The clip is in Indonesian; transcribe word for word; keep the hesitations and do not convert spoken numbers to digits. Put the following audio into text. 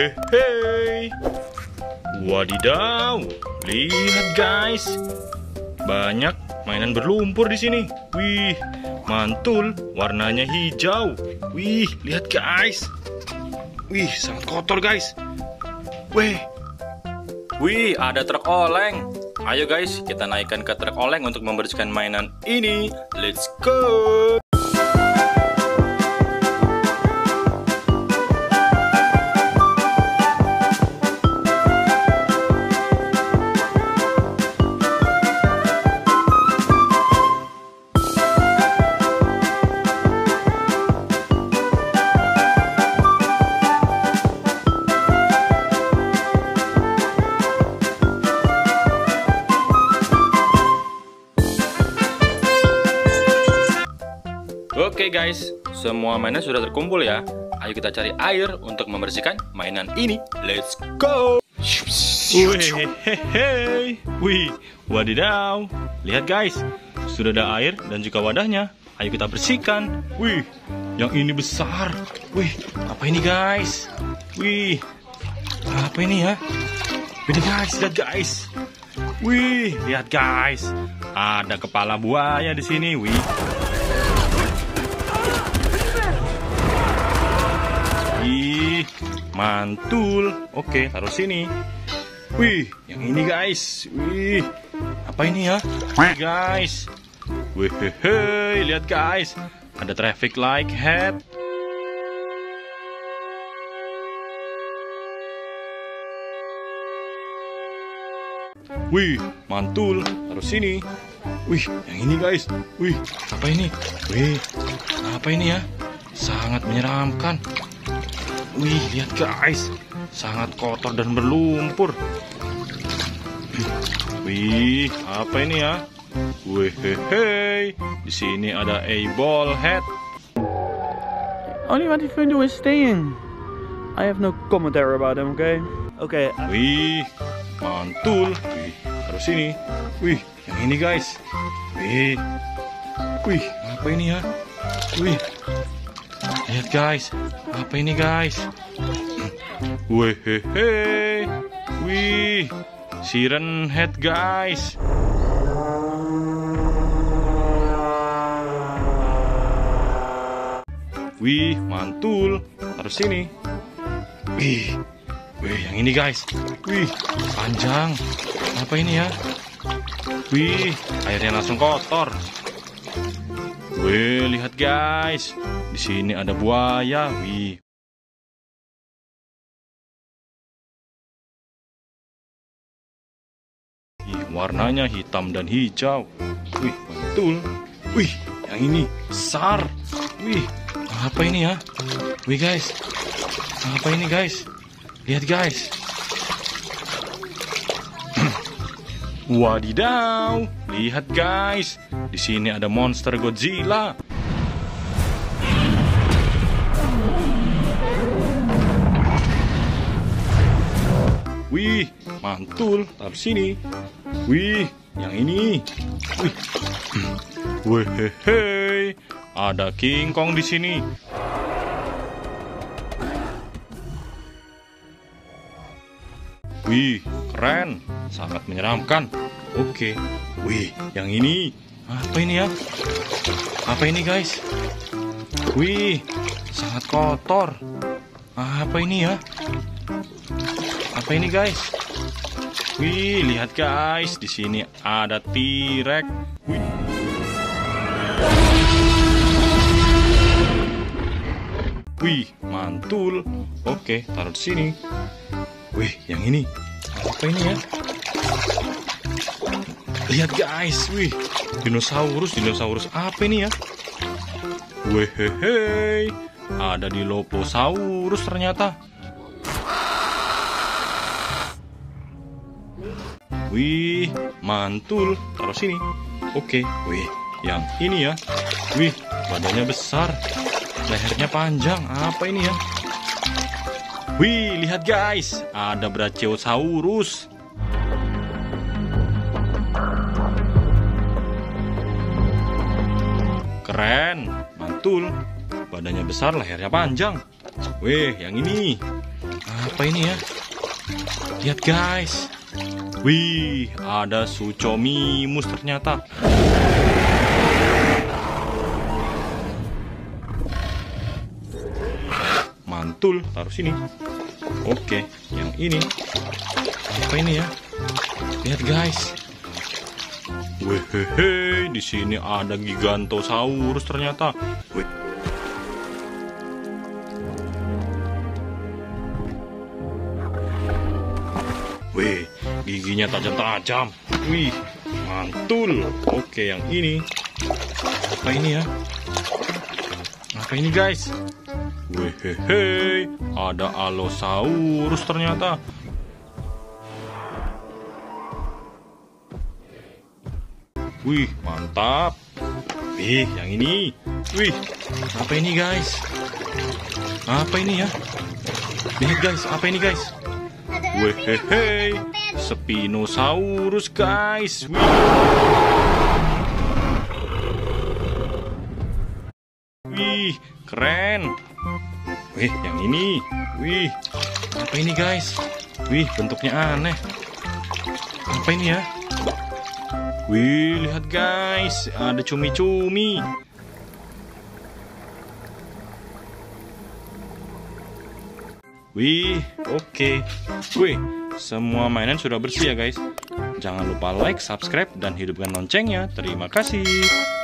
Wehehe. Wadidaw, lihat guys, banyak mainan berlumpur di sini. Wih, mantul, warnanya hijau. Wih, lihat guys. Wih, sangat kotor guys. Wih, Wih, ada truk oleng. Ayo guys, kita naikkan ke truk oleng untuk membersihkan mainan ini. Let's go. Oke guys, semua mainan sudah terkumpul ya. Ayo kita cari air untuk membersihkan mainan ini. Let's go. Wih, hehehe. Wih, wadidaw. Lihat guys, sudah ada air dan juga wadahnya. Ayo kita bersihkan. Wih, yang ini besar. Wih, apa ini guys? Wih, apa ini ya? Ini guys, lihat guys. Wih, lihat guys. Ada kepala buaya di sini. Wih. Ih, mantul. Oke, taruh sini. Wih, yang ini guys. Wih, apa ini ya? Wih guys. Wih, hehe, lihat guys. Ada traffic light head. Wih, mantul. Taruh sini. Wih, yang ini guys. Wih, apa ini? Wih, apa ini ya? Sangat menyeramkan. Wih, lihat guys, sangat kotor dan berlumpur. Wih, apa ini ya? Wih, hehe, di sini ada a ball head. Only what you can do is stay in. I have no commentary about them, okay? Okay. Wih, mantul. Wih, taruh sini. Wih, yang ini guys. Wih, wih, apa ini ya? Wih. Lihat guys, apa ini guys? Wih, hehe. Wih, siren head guys. Wih, mantul. Taruh sini. Wih, wih, yang ini guys. Wih, panjang. Apa ini ya? Wih, airnya langsung kotor. Wih, lihat guys. Di sini ada buaya. Wih. Wih, warnanya hitam dan hijau. Wih, betul. Wih, yang ini besar. Wih, apa ini ya? Wih guys. Apa ini guys? Lihat guys. Wadidaw. Lihat guys. Di sini ada monster Godzilla. Wih, mantul. Taruh sini. Wih, yang ini. Wih. Wih, hehe. Ada King Kong di sini. Wih, keren. Sangat menyeramkan. Oke. Wih, yang ini. Apa ini ya? Apa ini guys? Wih, sangat kotor. Apa ini ya? Apa ini guys? Wih, lihat guys, di sini ada T-Rex. Wih. Wih, mantul. Oke, taruh di sini. Wih, yang ini. Apa ini ya? Lihat guys, wih, dinosaurus, dinosaurus apa ini ya? Wih, hehe, ada Dilophosaurus ternyata. Wih, mantul. Taruh sini. Oke, wih, yang ini ya. Wih, badannya besar, lehernya panjang. Apa ini ya? Wih, lihat guys, ada Brachiosaurus. Keren, mantul. Badannya besar, lehernya panjang. Wih, yang ini. Apa ini ya? Lihat guys. Wih, ada Suchomimus ternyata. Mantul, taruh sini. Oke, yang ini. Apa ini ya? Lihat guys. Wehehe, di sini ada Gigantosaurus ternyata. Wih. Wih, giginya tajam-tajam. Wih, mantul. Oke, yang ini. Apa ini ya? Apa ini guys? Wehehe, ada Allosaurus ternyata. Wih, mantap. Wih, yang ini. Wih, apa ini guys? Apa ini ya? Lihat guys, apa ini guys? Wehehe, Spinosaurus guys. Wih. Wih, keren. Wih, yang ini. Wih, apa ini guys? Wih, bentuknya aneh. Apa ini ya? Wih, lihat guys, ada cumi-cumi. Wih, oke. Okay. Wih, semua mainan sudah bersih ya guys. Jangan lupa like, subscribe, dan hidupkan loncengnya. Terima kasih.